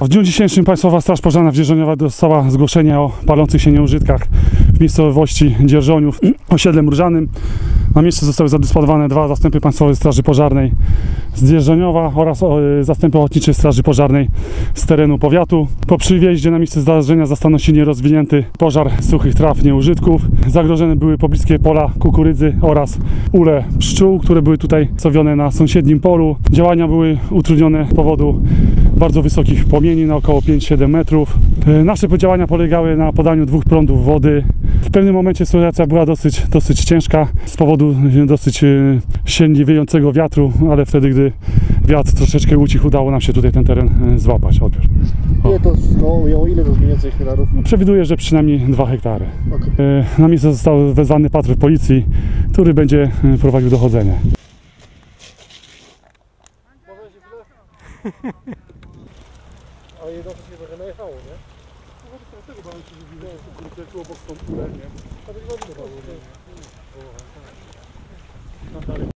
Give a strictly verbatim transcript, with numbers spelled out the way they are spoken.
W dniu dzisiejszym Państwowa Straż Pożarna w Dzierżoniowie dostała zgłoszenie o palących się nieużytkach w miejscowości Dzierżoniów, osiedlem Różanym. Na miejscu zostały zadysponowane dwa zastępy Państwowej Straży Pożarnej z Dzierżoniowa oraz zastępy Ochotniczej Straży Pożarnej z terenu powiatu. Po przyjeździe na miejsce zdarzenia zastano silnie rozwinięty pożar suchych traw nieużytków. Zagrożone były pobliskie pola kukurydzy oraz ule pszczół, które były tutaj stawione na sąsiednim polu. Działania były utrudnione z powodu bardzo wysokich płomieni na około pięć siedem metrów. Nasze działania polegały na podaniu dwóch prądów wody. W pewnym momencie sytuacja była dosyć, dosyć ciężka z powodu dosyć silnie wiejącego wiatru, ale wtedy, gdy wiatr troszeczkę ucichł, udało nam się tutaj ten teren złapać, odbiór. O. Ile to wszystko ujęło? Ile to mniej więcej hektarów? Przewiduję, że przynajmniej dwa hektary. Okay. Na miejsce został wezwany patrol policji, który będzie prowadził dochodzenie. Ale jednocześnie trochę najechało, nie? No to tego bałem się, że widzę, że kurczę obok stąd, nie?